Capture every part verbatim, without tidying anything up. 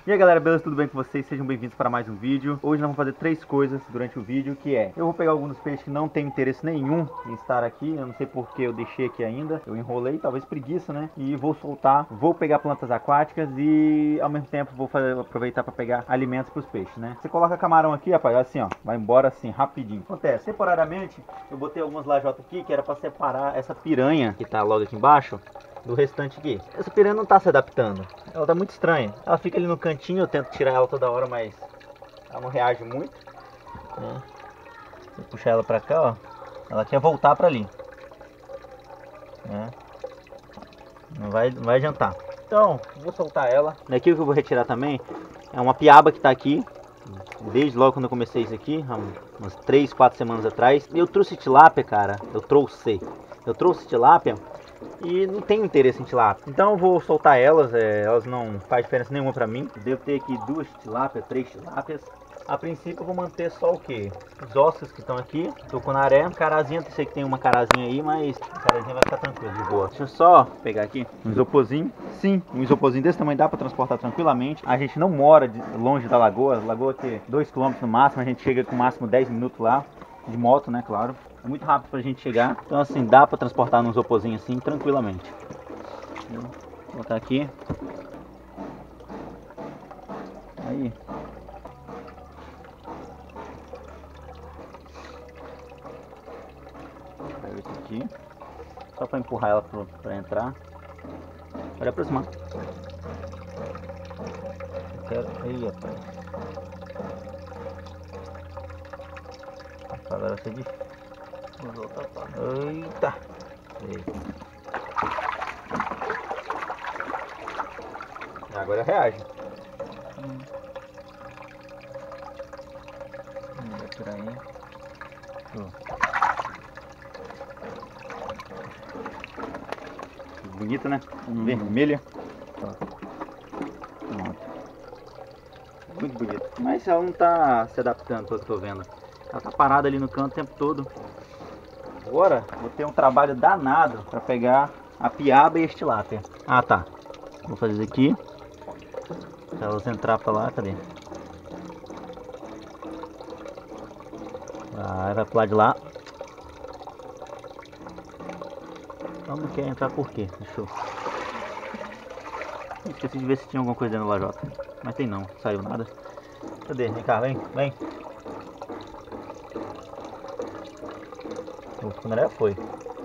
E aí galera, beleza? Tudo bem com vocês? Sejam bem-vindos para mais um vídeo. Hoje nós vamos fazer três coisas durante o vídeo, que é... Eu vou pegar alguns peixes que não tem interesse nenhum em estar aqui. Eu não sei porque eu deixei aqui ainda. Eu enrolei, talvez preguiça, né? E vou soltar. Vou pegar plantas aquáticas e ao mesmo tempo vou fazer, aproveitar para pegar alimentos para os peixes, né? Você coloca camarão aqui, rapaz, assim ó. Vai embora assim, rapidinho. Acontece, temporariamente, eu botei algumas lajotas aqui que era para separar essa piranha que tá logo aqui embaixo do restante aqui. Essa piranha não tá se adaptando. Ela tá muito estranha. Ela fica ali no cantinho, eu tento tirar ela toda hora, mas ela não reage muito, né? Se eu puxar ela pra cá, ó, ela quer voltar pra ali, né? Não vai, não vai adiantar. Então, vou soltar ela. Daqui o que eu vou retirar também é uma piaba que tá aqui. Desde logo quando eu comecei isso aqui, há umas três, quatro semanas atrás. Eu trouxe tilápia, cara. Eu trouxe. Eu trouxe tilápia. E não tem interesse em tilápia. Então eu vou soltar elas, é, elas não faz diferença nenhuma pra mim. Devo ter aqui duas tilápias, três tilápias. A princípio eu vou manter só o que? Os ossos que estão aqui, tucunaré, carazinha, eu sei que tem uma carazinha aí, mas a carazinha vai ficar tranquilo, de boa. Deixa eu só pegar aqui um isoporzinho. Sim, um isoporzinho desse tamanho dá pra transportar tranquilamente. A gente não mora de, longe da lagoa, a lagoa tem dois quilômetros no máximo, a gente chega com máximo dez minutos lá. De moto, né, claro. É muito rápido pra gente chegar. Então assim, dá pra transportar num isoporzinho assim, tranquilamente. Vou colocar aqui. Aí. Pega isso aqui. Só pra empurrar ela pra, pra entrar. Pode aproximar. Eu quero... Aí, rapaz. Agora vai ser difícil. Eita! E agora reage. Hum. Vai tirar aí. Oh. Bonita, né? Hum. Vermelha. Pronto. Muito bonito. Mas ela não tá se adaptando, pelo que eu tô vendo. Ela tá parada ali no canto o tempo todo. Agora vou ter um trabalho danado para pegar a piaba e a tilápia. Ah, tá. Vou fazer isso aqui. Se elas entrar para lá, cadê? Vai, vai pro lado de lá. Ela não quer entrar por quê? Deixa eu... Esqueci de ver se tinha alguma coisa dentro da lajota. Mas tem não, saiu nada. Cadê? Vem cá, vem, vem. O tucunaré foi.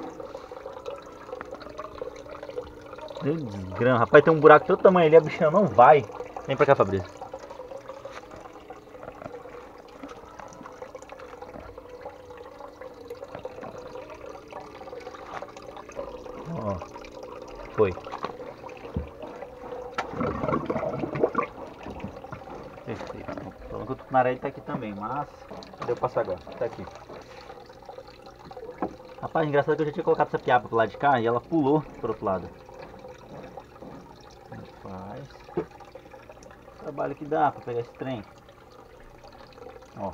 Desgrama. Rapaz, tem um buraco de outro tamanho ali, a bichinha não vai. Vem pra cá, Fabrício. Ó, foi. Perfeito. Falando que o tucunaré tá aqui também, mas deu passar agora. Tá aqui. Rapaz, engraçado que eu já tinha colocado essa piaba pro lado de cá e ela pulou pro outro lado. Faz. Trabalho que dá pra pegar esse trem. Ó.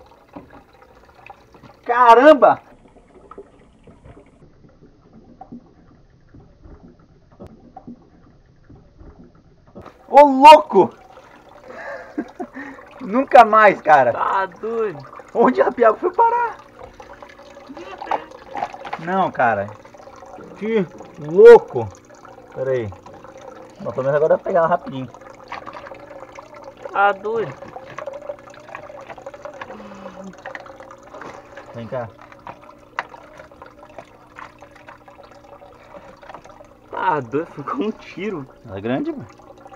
Caramba! Ô louco! Nunca mais, cara. Tá doido. Onde a piaba foi parar? Não, cara. Que louco. Pera aí. Bom, pelo menos agora dá pra pegar ela rapidinho. Tá doido. Vem cá. Tá doido, ficou um tiro. Ela é grande, mano.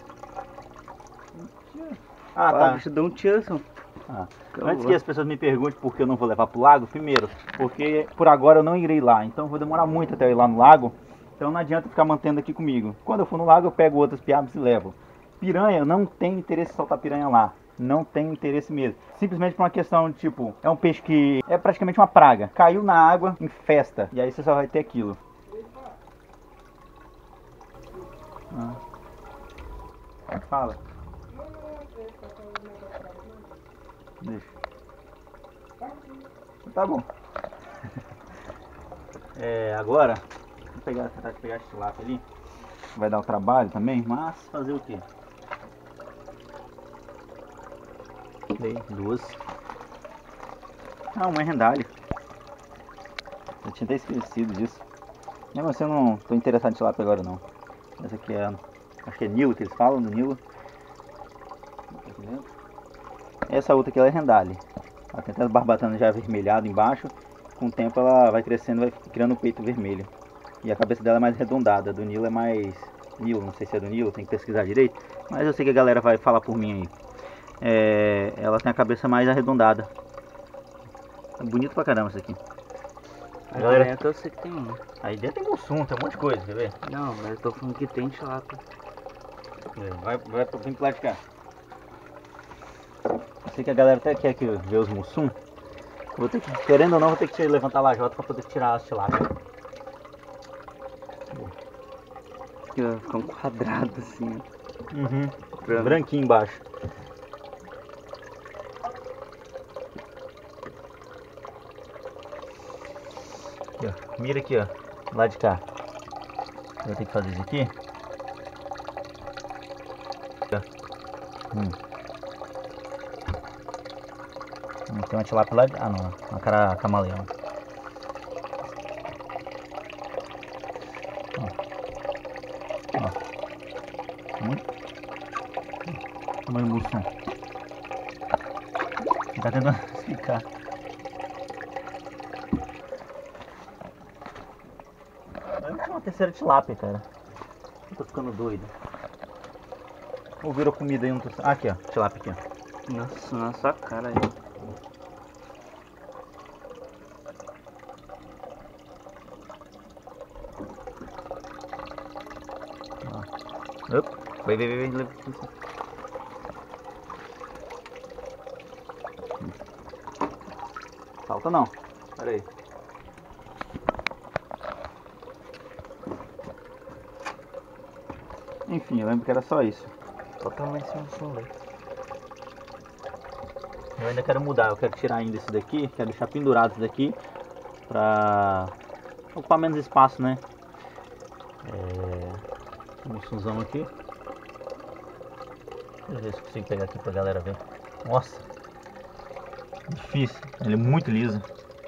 Ah, Ah, tá. tá. O bicho deu um tiro assim. Ah. Antes que as pessoas me perguntem por que eu não vou levar pro lago, primeiro, porque por agora eu não irei lá, então eu vou demorar muito até eu ir lá no lago, então não adianta ficar mantendo aqui comigo. Quando eu for no lago eu pego outras piabas e levo. Piranha, eu não tenho interesse em soltar piranha lá, não tenho interesse mesmo. Simplesmente por uma questão de tipo, é um peixe que é praticamente uma praga, caiu na água, infesta, e aí você só vai ter aquilo. Ah. Fala. Deixa. Tá bom. É, agora, vou pegar, tentar pegar esse tilápia ali. Vai dar o trabalho também, mas fazer o quê? Dei duas. Ah, uma é rendalha. Eu tinha até esquecido disso. Mesmo assim eu não tô interessado em tilápia agora não. Essa aqui é, acho que é Nilo que eles falam, do Nilo. Essa outra aqui ela é rendalha. Ela tem até as barbatanas já avermelhadas embaixo. Com o tempo ela vai crescendo, vai criando o peito vermelho. E a cabeça dela é mais arredondada. A do Nilo é mais... Nilo, não sei se é do Nilo, tem que pesquisar direito. Mas eu sei que a galera vai falar por mim aí. É, ela tem a cabeça mais arredondada. É bonito pra caramba isso aqui. Aí Galera- dentro eu sei que tem um. Aí dentro tem mussum, tem um monte de coisa, quer ver? Não, mas eu tô falando que tem tilápia. Vai, vai pro vem pro lado de cá. Eu sei que a galera até quer que eu ver os mussum. Vou ter que, querendo ou não, vou ter que levantar a lajota pra poder tirar as tilápias. Aqui vai ficar um quadrado assim. Uhum. Branco. Branquinho embaixo. Aqui, ó. Mira aqui, ó. Lá de cá. Eu vou ter que fazer isso aqui. Aqui, ó. Hum. Hum, tem uma tilápia lá de... Ah, não. Uma cara camaleão. Ó. Ó. Muito. Tamanho do mussum. Tá tentando explicar. Vai ter uma terceira tilápia, cara. Eu tô ficando doido. Ou virou comida aí, não tô... Ah, aqui, ó. Tilápia aqui, ó. Nossa, na sua cara aí. Opa. Vai, vai, vai, vai. Salta não. Pera aí. Enfim, eu lembro que era só isso. Totalmente sem som, velho. Eu ainda quero mudar, eu quero tirar ainda esse daqui, quero deixar pendurado esse daqui pra ocupar menos espaço, né? É... Um sunzão aqui. Deixa eu ver se consigo pegar aqui pra galera ver. Nossa! Difícil, ele é muito liso.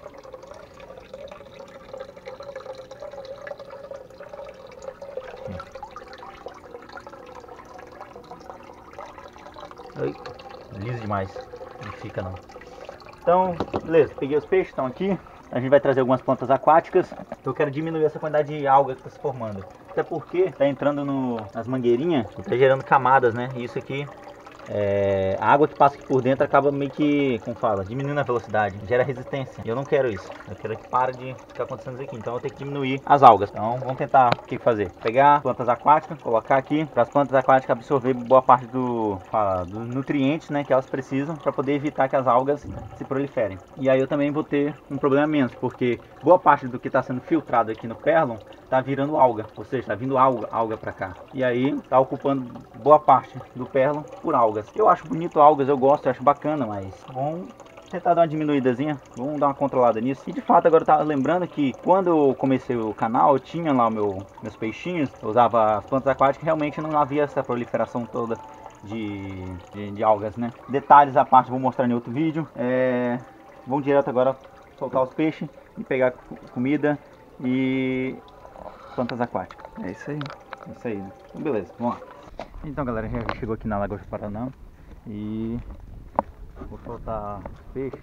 Ai, liso demais, não fica não. Então, beleza, peguei os peixes, estão aqui. A gente vai trazer algumas plantas aquáticas. Eu quero diminuir essa quantidade de alga que está se formando. Até porque está entrando no, nas mangueirinhas e está gerando camadas, né? E isso aqui, é, a água que passa aqui por dentro acaba meio que, como fala, diminuindo a velocidade, gera resistência. E eu não quero isso. Eu quero que pare de ficar acontecendo isso aqui. Então eu tenho que diminuir as algas. Então vamos tentar o que fazer. Pegar plantas aquáticas, colocar aqui para as plantas aquáticas absorver boa parte do, fala, dos nutrientes, né, que elas precisam para poder evitar que as algas se proliferem. E aí eu também vou ter um problema menos, porque boa parte do que está sendo filtrado aqui no Perlon tá virando alga, ou seja, tá vindo alga, alga para cá. E aí tá ocupando boa parte do Perlon por algas. Eu acho bonito algas, eu gosto, eu acho bacana, mas vamos tentar dar uma diminuídazinha, vamos dar uma controlada nisso. E de fato agora eu tava lembrando que quando eu comecei o canal, eu tinha lá o meu, meus peixinhos, eu usava as plantas aquáticas, realmente não havia essa proliferação toda de, de, de algas, né? Detalhes à parte vou mostrar em outro vídeo. É, vamos direto agora soltar os peixes e pegar comida e plantas aquáticas. É isso aí. É isso aí, né? Então beleza, vamos lá. Então galera, a gente chegou aqui na Lagoa do Paraná e vou soltar os peixes.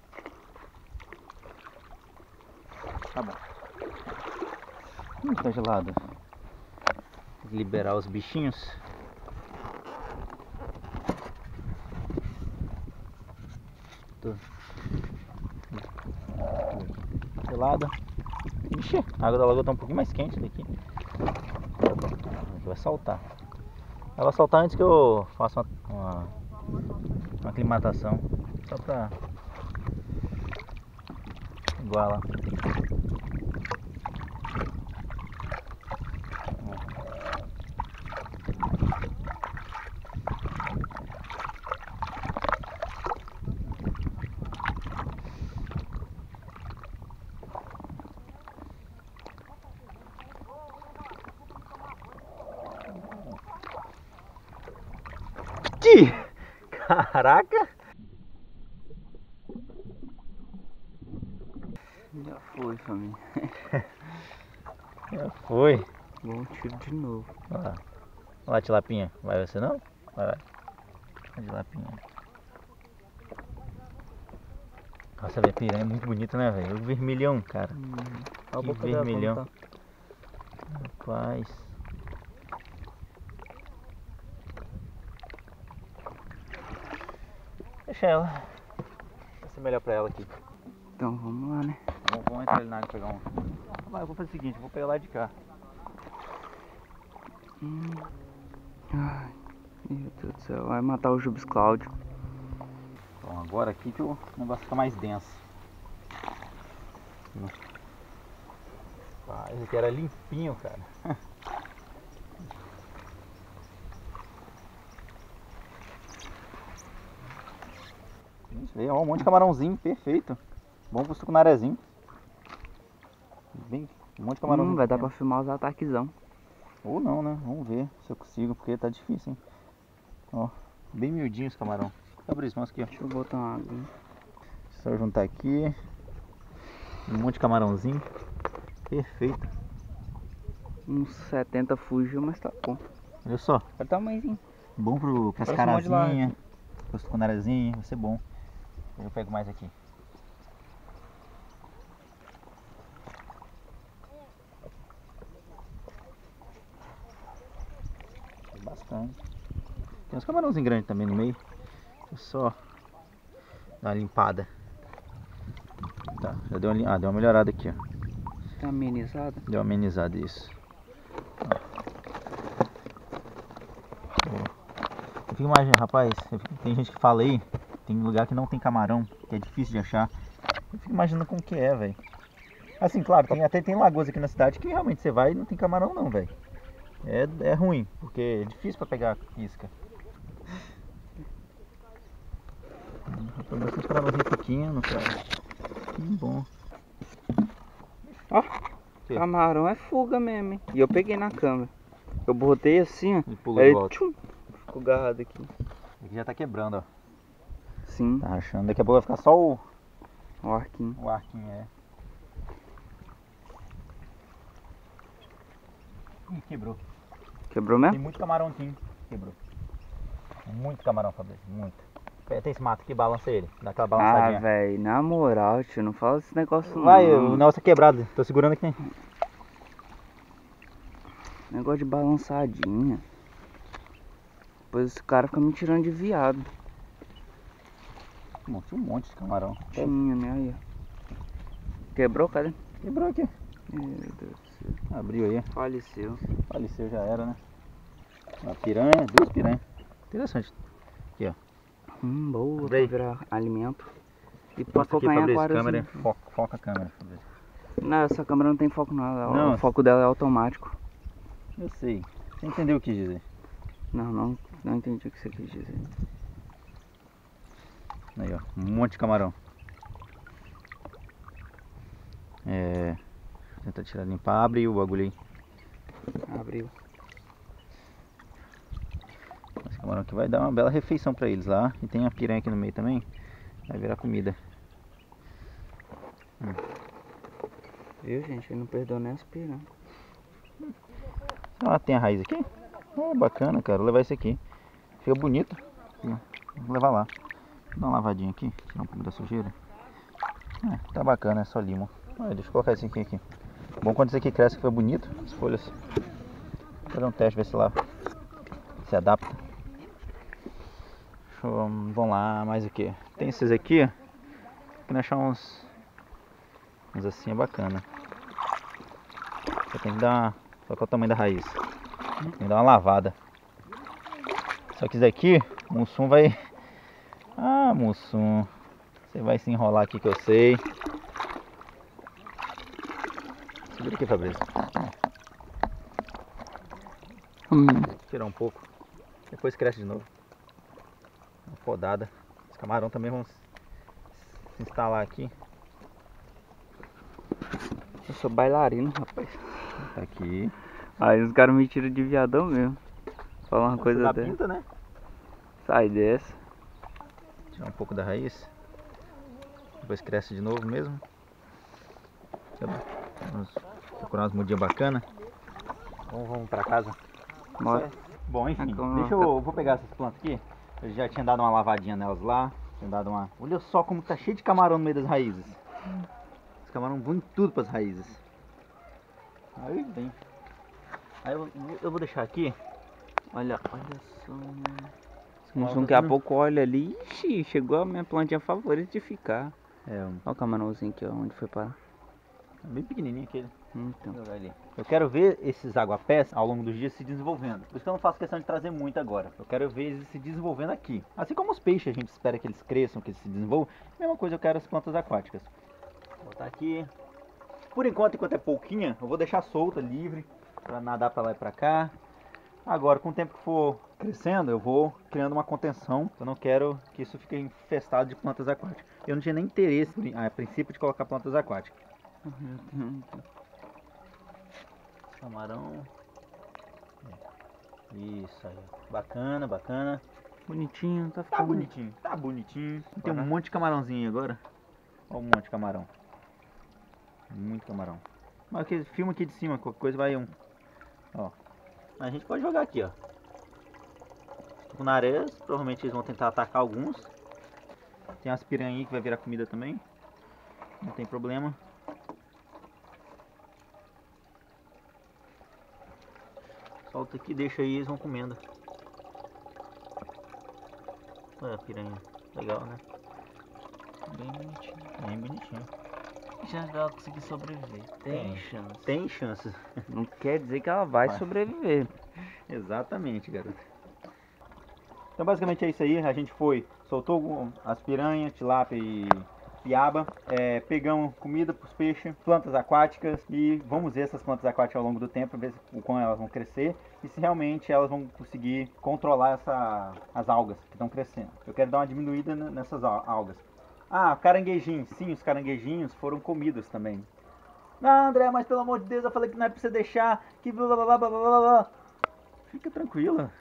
Tá bom. Hum, tá gelado. Tem que liberar os bichinhos. Tô. Gelada. Ixi, a água da lagoa tá um pouquinho mais quente daqui. Vai saltar. Ela vai saltar antes que eu faça uma, uma, uma aclimatação. Só pra igualar. Caraca! Já foi, família. Já foi. Bom tiro de novo. Olha lá. Olha lá, tilapinha. Vai você não? Vai, vai. A tilapinha. Nossa, a piranha é muito bonita, né, velho? O vermelhão, cara. Hum, que vermelhão. Tá. Rapaz. Deixa ela. Vai ser melhor pra ela aqui. Então vamos lá, né? Vamos, vamos entrar ali na água e pegar um. Mas eu vou fazer o seguinte, eu vou pegar lá de cá. Hum. Ai, meu Deus do céu, vai matar o Jubes Cláudio. Então agora aqui que o negócio fica mais denso. Ah, esse aqui era limpinho, cara. Isso aí, ó, um monte de camarãozinho, perfeito. Bom pro sucunarezinho. Bem, um monte de camarãozinho. Hum, vai dar pra filmar os ataquezão. Ou não, né? Vamos ver se eu consigo, porque tá difícil, hein? Ó, bem miudinho esse camarão. Abre isso, mostra aqui, ó. Deixa eu botar uma água, hein? Só juntar aqui. Um monte de camarãozinho. Perfeito. Uns setenta fugiu, mas tá bom. Olha só. Olha o tamanhozinho. Bom pro cascarazinha, pro sucunarezinho, vai ser bom. Eu pego mais aqui. Bastante. Tem uns camarãozinhos grandes também no meio. É só dar uma limpada. Tá, já deu uma, ah, deu uma melhorada aqui, ó. Tá amenizada? Deu uma amenizada isso. Eu fico imaginando, rapaz, tem gente que fala aí, tem lugar que não tem camarão, que é difícil de achar. Eu fico imaginando como que é, velho. Assim, claro, tem, até tem lagoas aqui na cidade que realmente você vai e não tem camarão não, velho. É, é ruim, porque é difícil pra pegar isca. Rapaz, bastante camarãozinho pequeno, cara. Que bom. Ó, Que? camarão é fuga mesmo, hein? E eu peguei na câmera. Eu botei assim, ó. E pula de Aí, volta. tchum, ficou agarrado aqui. Aqui já tá quebrando, ó. Sim, Tá rachando. Daqui a pouco vai ficar só o, o arquinho. o arquinho, é. Ih, quebrou. Quebrou Tem mesmo? muito camarãozinho. Quebrou. Muito camarão, Fabrício. Muito. Tem esse mato aqui, balança ele. Dá aquela balançadinha. Ah, velho, na moral, tio, não fala esse negócio Vai, não. o negócio é quebrado. Tô segurando aqui. Negócio de balançadinha. Depois esse cara fica me tirando de viado. Bom, tinha um monte de camarão. Tinha, né? Aí, ó. Quebrou, cadê? Quebrou aqui. Meu Deus do céu. Abriu aí. Faleceu. Faleceu, já era, né? Uma piranha, duas piranhas. Interessante. Aqui, ó. Hum, boa, Abre pra aí. virar alimento. E pra Mostra aqui, focar em Fabrício. aquário. Câmera, foca, foca a câmera, Fabrício. Não, essa câmera não tem foco não, ela- Não. o foco dela é automático. Eu sei. Você entendeu o que quis dizer. Não, não, não entendi o que você quis dizer. Aí, ó. Um monte de camarão. É... Tenta tirar, limpar. Abre o bagulho aí. Abriu. Esse camarão aqui vai dar uma bela refeição pra eles lá. E tem a piranha aqui no meio também. Vai virar comida. Hum. Viu, gente? Ele não perdoa nem as piranhas. Ah, tem a raiz aqui? Oh, bacana, cara. Vou levar esse aqui. Fica bonito. Vou levar lá. Vou dar uma lavadinha aqui. Tirar um pouco da sujeira. É, tá bacana, é só lima. Ah, deixa eu colocar esse aqui, aqui. Bom quando esse aqui cresce, que foi bonito. As folhas. Vou fazer um teste, ver se lá se adapta. Deixa eu, vamos lá, mais o que? Tem esses aqui, ó. Tem que achar uns. Uns assim é bacana. Só tem que dar. Só qual é o tamanho da raiz? Tem que dar uma lavada. Só que isso daqui, o Mussum vai. Ah, Mussum. Você vai se enrolar aqui que eu sei. Segura aqui, Fabrício. Hum. Tirar um pouco. Depois cresce de novo. Uma podada. Os camarão também vão se instalar aqui. Eu sou bailarino, rapaz. Tá aqui. Aí os caras me tiram de viadão mesmo. Fala uma coisa da dessa. pinta, né? Sai dessa. Tirar um pouco da raiz. Depois cresce de novo mesmo. Vamos procurar umas mudinhas bacanas. Vamos, vamos pra casa. Bora. Bom, enfim, Agora- deixa eu, eu vou pegar essas plantas aqui. Eu já tinha dado uma lavadinha nelas lá. Tinha dado uma... Olha só como tá cheio de camarão no meio das raízes. Os camarão vão em tudo pras raízes. Aí vem. Aí eu, eu vou deixar aqui. Olha, olha só. Nossa, Daqui a tá pouco olha ali. Ixi, chegou a minha plantinha favorita de ficar. É, um, Olha o camarãozinho aqui, ó, onde foi parar. bem pequenininho aquele. Então. Vou jogar ali. Eu quero ver esses aguapés ao longo dos dias se desenvolvendo. Por isso que eu não faço questão de trazer muito agora. Eu quero ver eles se desenvolvendo aqui. Assim como os peixes, a gente espera que eles cresçam, que eles se desenvolvam. Mesma coisa eu quero as plantas aquáticas. Vou botar aqui. Por enquanto, enquanto é pouquinha, eu vou deixar solta, livre, para nadar para lá e para cá. Agora, com o tempo que for crescendo, eu vou criando uma contenção. Eu não quero que isso fique infestado de plantas aquáticas. Eu não tinha nem interesse, a princípio, de colocar plantas aquáticas. Camarão. Isso aí. Bacana, bacana. Bonitinho, tá Tá ficando. bonitinho, tá bonitinho. Tem um Bora. monte de camarãozinho aí agora. Olha um monte de camarão. Muito camarão. Mas aqui, filma aqui de cima, qualquer coisa vai um. Ó. A gente pode jogar aqui, ó. Tucunarés, provavelmente eles vão tentar atacar alguns. Tem umas piranhas aí que vai virar comida também. Não tem problema. Solta aqui, deixa aí, eles vão comendo. Olha a piranha. Legal, né? Bem bonitinho. Bem bonitinho. Já vai conseguir sobreviver. Tem Tem. chance. Tem chances. Não quer dizer que ela vai, Vai. sobreviver. Exatamente, garoto. Então basicamente é isso aí. A gente foi, soltou as piranhas, tilápia e piaba. É, pegamos comida para os peixes, plantas aquáticas. E vamos ver essas plantas aquáticas ao longo do tempo, ver o quão elas vão crescer. E se realmente elas vão conseguir controlar essa, as algas que estão crescendo. Eu quero dar uma diminuída nessas algas. Ah, caranguejinhos. Sim, os caranguejinhos foram comidos também. Ah, André, mas pelo amor de Deus, eu falei que não é pra você deixar, que blá blá blá blá blá blá. Fica tranquila.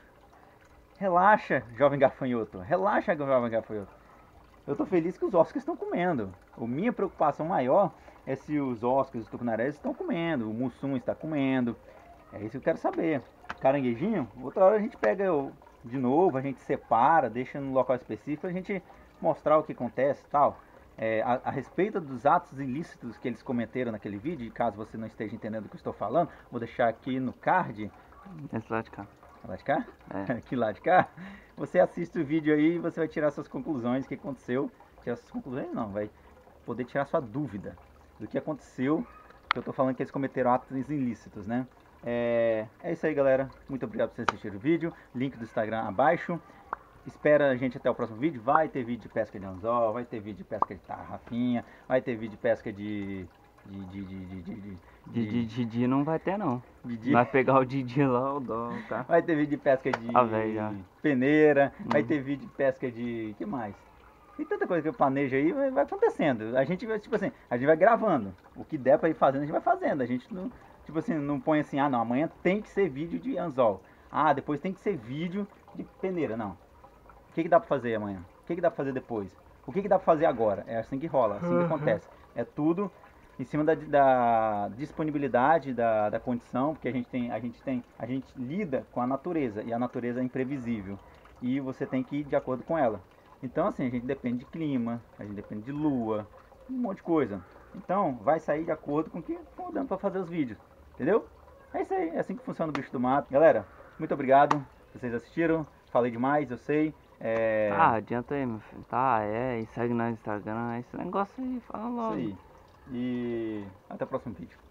Relaxa, jovem gafanhoto. Relaxa, jovem gafanhoto. Eu tô feliz que os oscars estão comendo. A minha preocupação maior é se os oscars e os tucunarés estão comendo, o mussum está comendo. É isso que eu quero saber. Caranguejinho, outra hora a gente pega de novo, a gente separa, deixa no local específico, a gente mostrar o que acontece e tal. É, a, a respeito dos atos ilícitos que eles cometeram naquele vídeo, e caso você não esteja entendendo o que eu estou falando, vou deixar aqui no card. Esse lado de cá. Lá de cá? É. Aqui lá de cá. Você assiste o vídeo aí e você vai tirar suas conclusões, o que aconteceu. Tirar suas conclusões não, vai poder tirar sua dúvida do que aconteceu. Que eu tô falando que eles cometeram atos ilícitos, né? É, é isso aí, galera. Muito obrigado por vocês assistirem o vídeo. Link do Instagram abaixo. Espera a gente até o próximo vídeo. Vai ter vídeo de pesca de anzol, vai ter vídeo de pesca de tarrafinha, vai ter vídeo de pesca de... De, de, de, de, de, de, Didi, Didi não vai ter não. Didi. Vai pegar o Didi lá, o dó, tá? Vai ter vídeo de pesca de Ah, velho, já. peneira, vai Uhum. ter vídeo de pesca de... que mais? Tem tanta coisa que eu planejo aí, vai vai acontecendo. A gente vai, tipo assim, a gente vai gravando. O que der pra ir fazendo, a gente vai fazendo. A gente não, tipo assim, não põe assim, ah não, amanhã tem que ser vídeo de anzol. Ah, depois tem que ser vídeo de peneira, não. O que que dá pra fazer amanhã? O que que dá pra fazer depois? O que que dá pra fazer agora? É assim que rola, assim que acontece. É tudo em cima da, da disponibilidade, da, da condição, porque a gente tem, a gente tem, a gente lida com a natureza e a natureza é imprevisível e você tem que ir de acordo com ela. Então assim, a gente depende de clima, a gente depende de lua, um monte de coisa. Então vai sair de acordo com o que for dando para fazer os vídeos, entendeu? É isso aí, é assim que funciona o bicho do mato. Galera, muito obrigado, vocês assistiram, falei demais, eu sei. É... Ah, adianta aí, meu filho. Tá, é, e segue no Instagram, esse negócio aí, fala logo. Isso aí. E até o próximo vídeo.